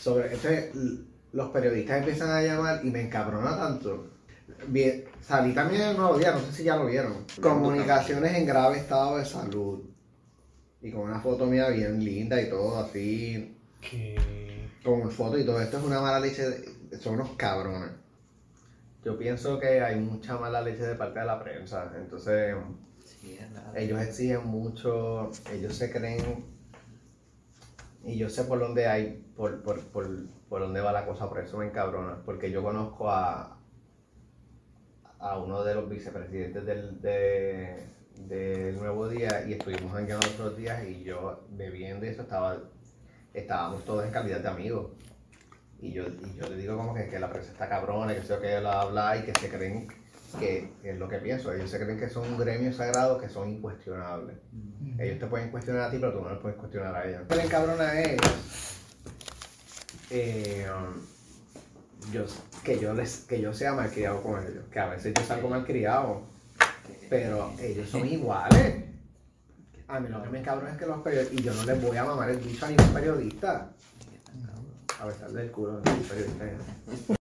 Entonces, los periodistas empiezan a llamar y me encabrona tanto. Salí también el Nuevo Día, no sé si ya lo vieron. Comunicaciones en grave estado de salud. Y con una foto mía bien linda y todo así. ¿Qué? Con foto y todo. Esto es una mala leche. Son unos cabrones. Yo pienso que hay mucha mala leche de parte de la prensa. Entonces, Sí, ellos exigen mucho. Ellos se creen. Y yo sé por dónde hay. Por dónde va la cosa. Por eso me encabrona. Porque yo conozco a uno de los vicepresidentes del Nuevo Día y estuvimos jangueando los otros días y yo bebiendo y eso estábamos todos en calidad de amigos. Y yo le digo como que la prensa está cabrona, que sé que él habla y que se creen que es lo que pienso. Ellos se creen que son un gremio sagrado, que son incuestionables. Ellos te pueden cuestionar a ti, pero tú no les puedes cuestionar a ellos. Lo que me encabrona es que yo sea malcriado con ellos, que a veces yo salgo malcriado, pero ellos son iguales. A mí lo que me encabrona es que los periodistas, y yo no les voy a mamar el bicho a ningún periodista, a besarle el culo a ningún periodista.